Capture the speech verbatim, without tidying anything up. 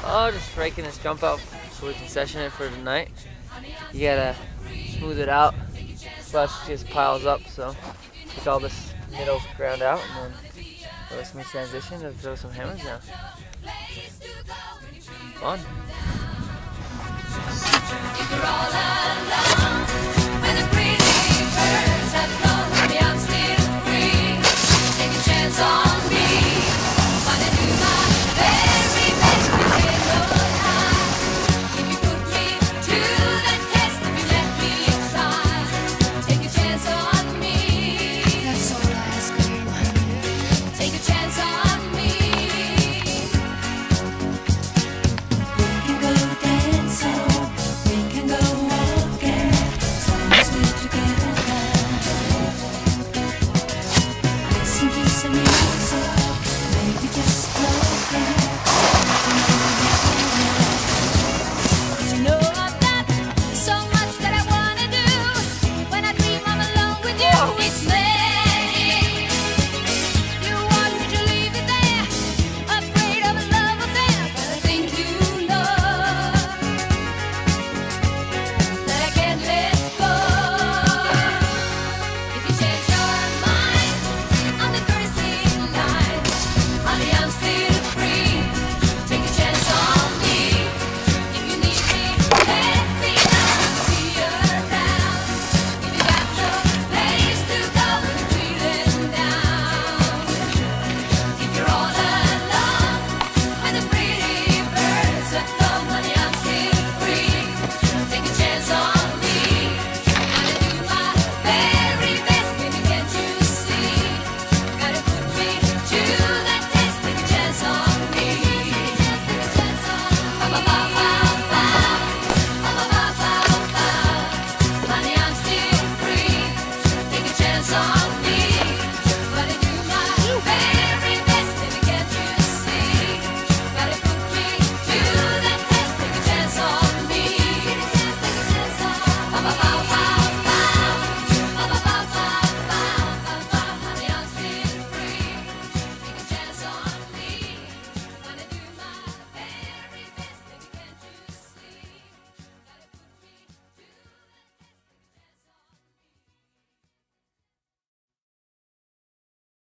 Oh, just breaking this jump out so we can session it for tonight. You gotta smooth it out, plus it just piles up. So take all this middle ground out and then let me transition to throw some hammers down. Fun.